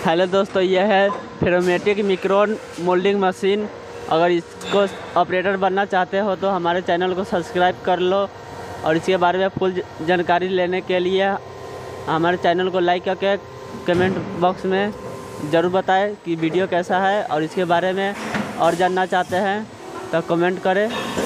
Hello दोस्तों, यह है फेरोमेटिक मिक्रोन मोल्डिंग मशीन। अगर इसको ऑपरेटर बनना चाहते हो तो हमारे चैनल को सब्सक्राइब कर लो और इसके बारे में फुल जानकारी लेने के लिए हमारे चैनल को लाइक करके कमेंट बॉक्स में ज़रूर बताएं कि वीडियो कैसा है। और इसके बारे में और जानना चाहते हैं तो कमेंट करें।